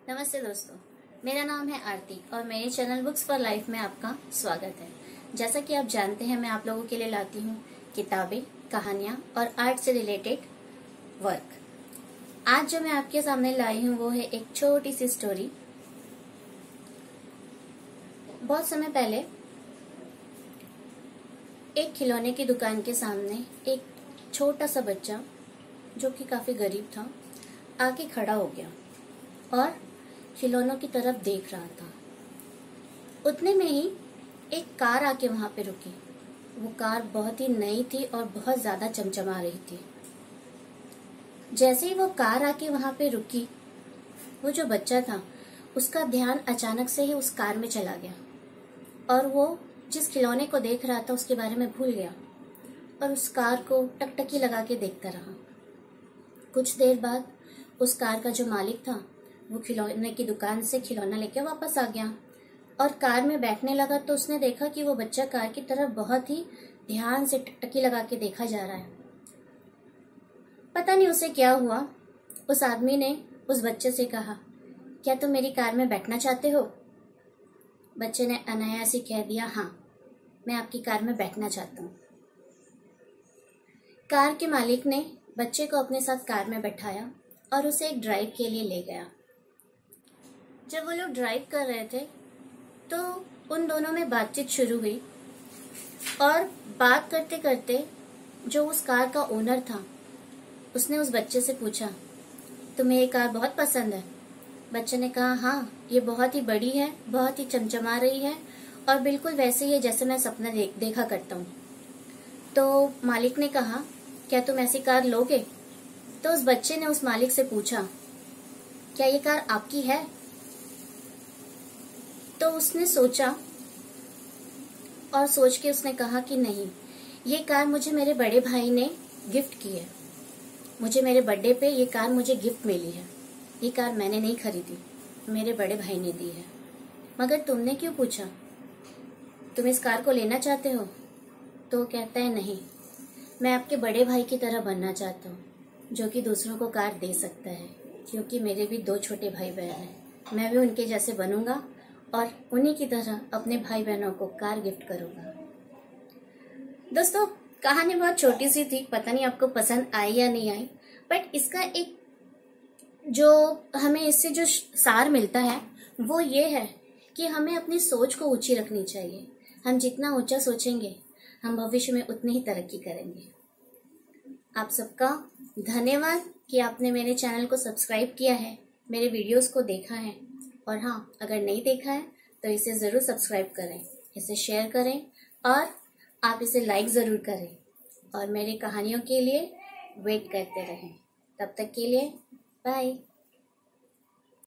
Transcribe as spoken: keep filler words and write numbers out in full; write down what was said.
नमस्ते दोस्तों, मेरा नाम है आरती और मेरे चैनल बुक्स फॉर लाइफ में आपका स्वागत है। जैसा कि आप जानते हैं, मैं आप लोगों के लिए लाती हूँ किताबें, कहानियाँ और आर्ट से रिलेटेड वर्क। आज जो मैं आपके सामने लाई हूँ वो है एक छोटी सी स्टोरी। बहुत समय पहले एक खिलौने की दुकान के सामने एक छोटा सा बच्चा जो कि काफी गरीब था आके खड़ा हो गया और खिलौनों की तरफ देख रहा था। उतने में ही एक कार आके वहां पे रुकी। वो कार बहुत ही नई थी और बहुत ज्यादा चमचमा रही थी। जैसे ही वो कार आके वहां पे रुकी, वो जो बच्चा था उसका ध्यान अचानक से ही उस कार में चला गया और वो जिस खिलौने को देख रहा था उसके बारे में भूल गया और उस कार को टकटकी लगा के देखता रहा। कुछ देर बाद उस कार का जो मालिक था वो खिलौने की दुकान से खिलौना लेके वापस आ गया और कार में बैठने लगा तो उसने देखा कि वो बच्चा कार की तरफ बहुत ही ध्यान से टकटकी लगा के देखा जा रहा है। पता नहीं उसे क्या हुआ। उस आदमी ने उस बच्चे से कहा, क्या तुम मेरी कार में बैठना चाहते हो? बच्चे ने अनायास ही कह दिया, हाँ, मैं आपकी कार में बैठना चाहता हूँ। कार के मालिक ने बच्चे को अपने साथ कार में बैठाया और उसे एक ड्राइव के लिए ले गया। जब वो लोग ड्राइव कर रहे थे तो उन दोनों में बातचीत शुरू हुई और बात करते करते जो उस कार का ओनर था उसने उस बच्चे से पूछा, तुम्हें ये कार बहुत पसंद है? बच्चे ने कहा, हाँ, ये बहुत ही बड़ी है, बहुत ही चमचमा रही है और बिल्कुल वैसे ही है जैसे मैं सपना दे, देखा करता हूँ। तो मालिक ने कहा, क्या तुम ऐसी कार लोगे? तो उस बच्चे ने उस मालिक से पूछा, क्या ये कार आपकी है? तो उसने सोचा और सोच के उसने कहा कि नहीं, ये कार मुझे मेरे बड़े भाई ने गिफ्ट की है। मुझे मेरे बर्थडे पे ये कार मुझे गिफ्ट मिली है। ये कार मैंने नहीं खरीदी, मेरे बड़े भाई ने दी है। मगर तुमने क्यों पूछा? तुम इस कार को लेना चाहते हो? तो वो कहता है, नहीं, मैं आपके बड़े भाई की तरह बनना चाहता हूँ जो कि दूसरों को कार दे सकता है, क्योंकि मेरे भी दो छोटे भाई बहन हैं। मैं भी उनके जैसे बनूंगा और उन्हीं की तरह अपने भाई बहनों को कार गिफ्ट करूंगा। दोस्तों, कहानी बहुत छोटी सी थी, पता नहीं आपको पसंद आई या नहीं आई, बट इसका एक जो हमें इससे जो सार मिलता है वो ये है कि हमें अपनी सोच को ऊंची रखनी चाहिए। हम जितना ऊंचा सोचेंगे हम भविष्य में उतनी ही तरक्की करेंगे। आप सबका धन्यवाद कि आपने मेरे चैनल को सब्सक्राइब किया है, मेरे वीडियोस को देखा है। और हाँ, अगर नहीं देखा है तो इसे ज़रूर सब्सक्राइब करें, इसे शेयर करें और आप इसे लाइक ज़रूर करें और मेरी कहानियों के लिए वेट करते रहें। तब तक के लिए बाय।